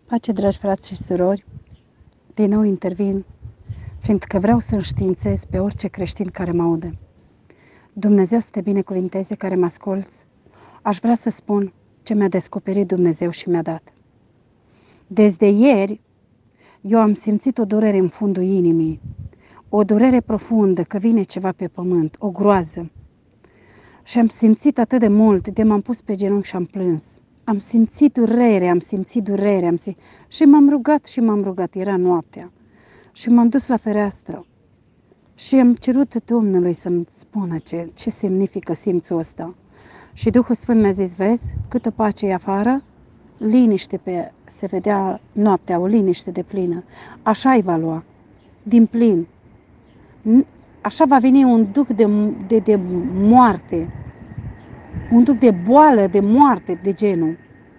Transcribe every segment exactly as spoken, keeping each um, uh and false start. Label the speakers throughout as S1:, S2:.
S1: Pace, dragi frați și surori, din nou intervin, fiindcă vreau să înștiințez pe orice creștin care mă aude. Dumnezeu să te binecuvinteze care mă asculți. Aș vrea să spun ce mi-a descoperit Dumnezeu și mi-a dat. Desde ieri, eu am simțit o durere în fundul inimii, o durere profundă că vine ceva pe pământ, o groază. Și am simțit atât de mult, de m-am pus pe genunchi și am plâns. Am simțit durere, am simțit durere, am simțit... și m-am rugat și m-am rugat, era noaptea. Și m-am dus la fereastră și am cerut Domnului să-mi spună ce, ce semnifică simțul ăsta. Și Duhul Sfânt mi-a zis, vezi, câtă pace e afară, liniște pe, se vedea noaptea, o liniște de plină. Așa-i va lua, din plin. Așa va veni un duc de, de, de moarte, un duc de boală, de moarte, de genul.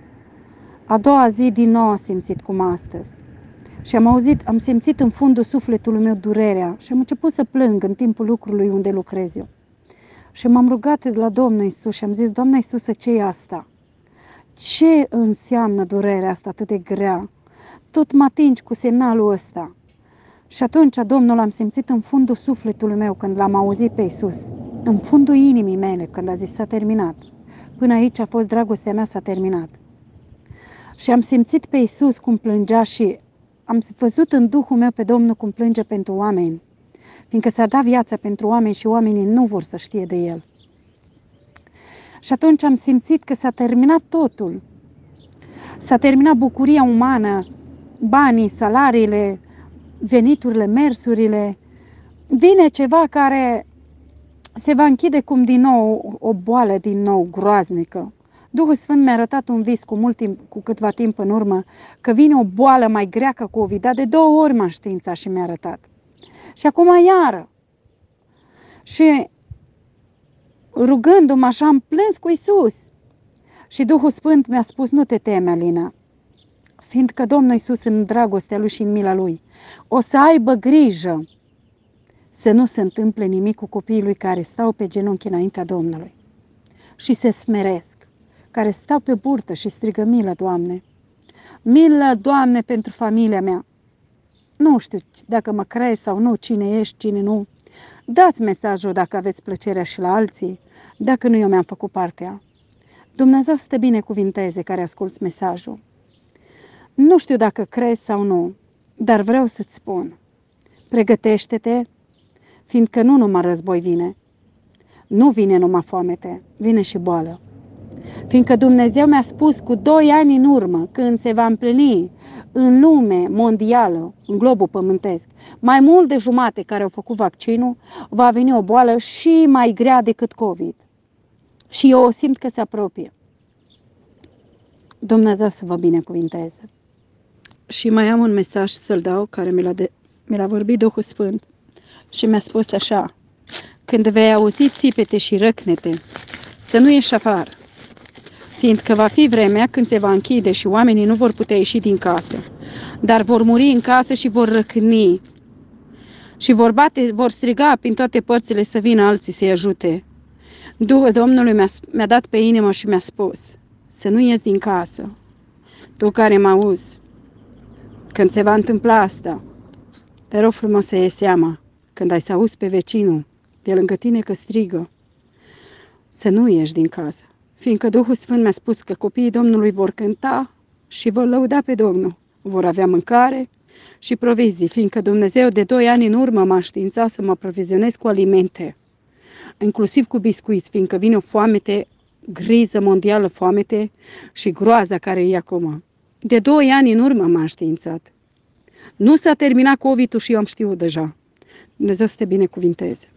S1: A doua zi din nou am simțit cum astăzi. Și am auzit, am simțit în fundul sufletului meu durerea și am început să plâng în timpul lucrului unde lucrez eu. Și m-am rugat la Domnul Iisus și am zis, Doamne Iisuse, ce e asta? Ce înseamnă durerea asta atât de grea? Tot mă atingi cu semnalul ăsta. Și atunci Domnul am simțit în fundul sufletului meu când l-am auzit pe Iisus, în fundul inimii mele când a zis s-a terminat. Până aici a fost dragostea mea, s-a terminat. Și am simțit pe Iisus cum plângea și am văzut în Duhul meu pe Domnul cum plânge pentru oameni, fiindcă s-a dat viața pentru oameni și oamenii nu vor să știe de El. Și atunci am simțit că s-a terminat totul. S-a terminat bucuria umană, banii, salariile, veniturile, mersurile. Vine ceva care se va închide cum din nou, o boală din nou groaznică. Duhul Sfânt mi-a arătat un vis cu, mult timp, cu câtva timp în urmă, că vine o boală mai grea ca COVID, dar de două ori m-a științat și mi-a arătat. Și acum iară. Și rugându-mă așa, am plâns cu Iisus. Și Duhul Sfânt mi-a spus, nu te teme, Alina, fiindcă Domnul Iisus în dragostea Lui și în mila Lui o să aibă grijă să nu se întâmple nimic cu copiii Lui care stau pe genunchi înaintea Domnului și se smeresc, care stau pe burtă și strigă milă, Doamne. Milă, Doamne, pentru familia mea. Nu știu dacă mă crezi sau nu, cine ești, cine nu. Dați mesajul dacă aveți plăcerea și la alții, dacă nu eu mi-am făcut partea. Dumnezeu să te binecuvinteze care asculți mesajul. Nu știu dacă crezi sau nu, dar vreau să-ți spun, pregătește-te, fiindcă nu numai război vine, nu vine numai foamete, vine și boală. Fiindcă Dumnezeu mi-a spus cu doi ani în urmă, când se va împlini în lume mondială, în globul pământesc, mai mult de jumate care au făcut vaccinul, va veni o boală și mai grea decât COVID. Și eu o simt că se apropie. Dumnezeu să vă binecuvinteze. Și mai am un mesaj să-l dau, care mi l-a, de, mi l-a vorbit Duhul Sfânt și mi-a spus așa, când vei auzi țipete și răcnete, să nu ieși afară, fiindcă va fi vremea când se va închide și oamenii nu vor putea ieși din casă, dar vor muri în casă și vor răcni și vor bate, vor striga prin toate părțile să vină alții să-i ajute. Duhul Domnului mi-a, mi-a dat pe inimă și mi-a spus să nu ies din casă. Tu care mă auzi, când se va întâmpla asta, te rog frumos să iei seama, când ai să auzi pe vecinul de lângă tine că strigă, să nu ieși din casă. Fiindcă Duhul Sfânt mi-a spus că copiii Domnului vor cânta și vor lăuda pe Domnul. Vor avea mâncare și provizii, fiindcă Dumnezeu de doi ani în urmă m-a științat să mă provizionez cu alimente, inclusiv cu biscuiți, fiindcă vine o foamete griză mondială, foamete și groaza care e acum. De doi ani în urmă m-a științat. Nu s-a terminat COVID-ul și eu am știut deja. Dumnezeu să te binecuvinteze.